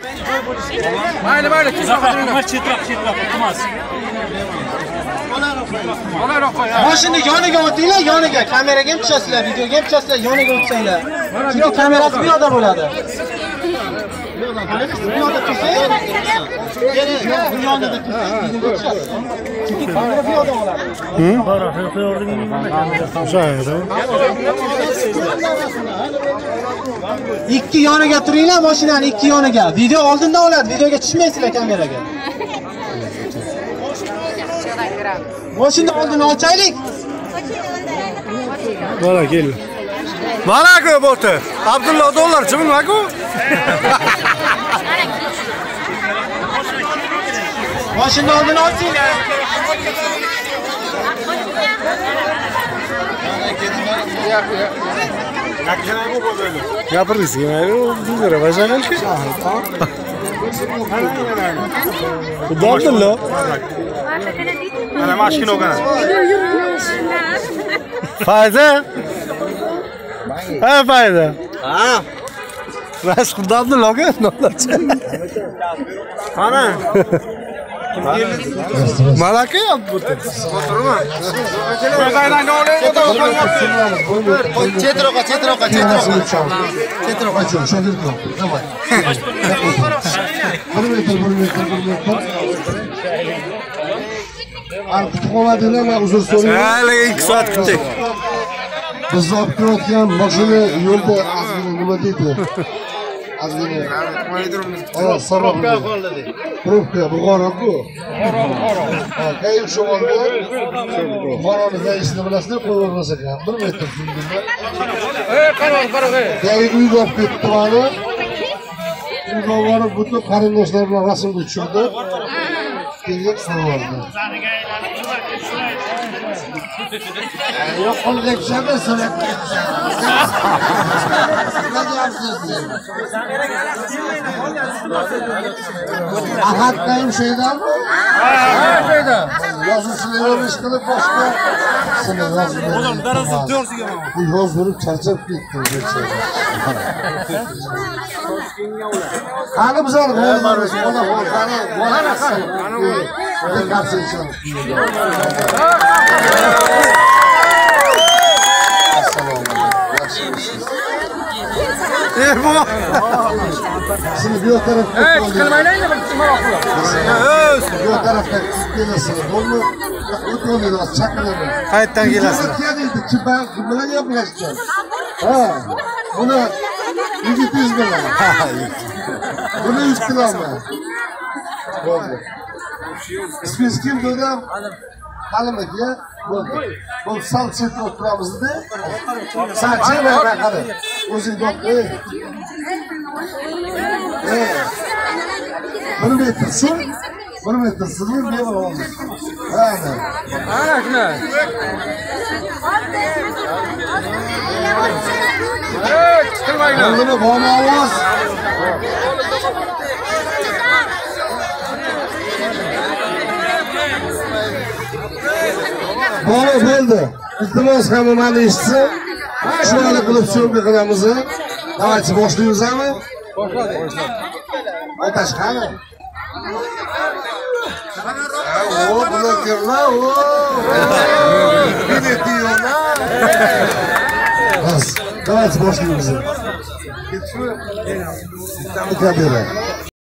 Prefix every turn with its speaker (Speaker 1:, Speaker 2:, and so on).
Speaker 1: Mayli, chetroq, iltimos.
Speaker 2: Mashina yoniga o'tinglar, yoniga. Kameraga ham tushasizlar, videoga ham tushasizlar, yoniga o'tsanglar. Chunki kamerasi bu yoqda bo'ladi. Bu yoqda tursa, bu yoqda tursa, videoga tushasiz. Chunki kamera bu yoqda bo'ladi. Ikki yoniga turinglar, mashinani ikki yoniga. Video oldindan oladi, videoga tushmaysizlar kameraga. Mashina oldini ochaylik.
Speaker 3: Mana kel. Mana ku bo'ti. Abdulla dollar chiqmaku.
Speaker 2: Mashina oldini ochinglar.
Speaker 3: Gapiriz, bizga vajanal ki. Abdulla.
Speaker 1: Mana mashina o'gana.
Speaker 3: Fayda. Ha, fayda. Ha. Ras qurdamni loga, nolachi. Mana. Malaka yaptı. Oturma. Baydan olayım,
Speaker 2: Chetroqa. Chetroqa, şöyle dur. Tamam. 1 metr. Kutubxonada nima uzr so'rayman.
Speaker 3: Hali 2 soat kutdik.
Speaker 2: Biz olib kelayotgan mashina yo'lda ozgina nima deydi? Ozgina. Sababga qoldi. Probka Buxoro-ku. Buxoro. Ha, kayib sho'g'ilda. Buxoroni raisini bilasizlar, qo'yib ekan. 1 metr shundaymi? Qaror. Kayib uyga olib ketdi mana. Uyga borib butun qarindoshlar bilan rasmga tushirdi. Keyin so'radi. Yok olacak şey de söyledim. Ahattayım şeyden mi? Şeyden. Yazısını yormuş kılıp başka. Oğlum darası diyorsun ya. Bu yol vurup çarçap gitti. Hani biz oğlum. Ne kapsın için. Şimdi bir o tarafta bir o tarafta gelesin. Onu oturuyorlar, çakmıyorlar.
Speaker 3: Kayıttan gelesin.
Speaker 2: Ki ben kimden yapacağım? Ha, bunu 200 lira. Bunu 3 kilo mı? İsminiz kim dedim? Halim aka, bu sal chetda o'tiramizda. Sanchi va qani. O'zing do'qi. 1 metr suv, 1 metr suv beramiz. Ana. Ana shuna. Chiqilmaydi. Buni bona ovoz. Bo'ldi. İltimos hammani eshitsin. Shuni qilib so'mga qilamiz. Davaychi boshlaymiz-mi? Boshladik. Otash qani? O, blokirlar, o. Bilet diyorlar. Bas. Davaychi boshlaymiz. Ketishmi? Kamera.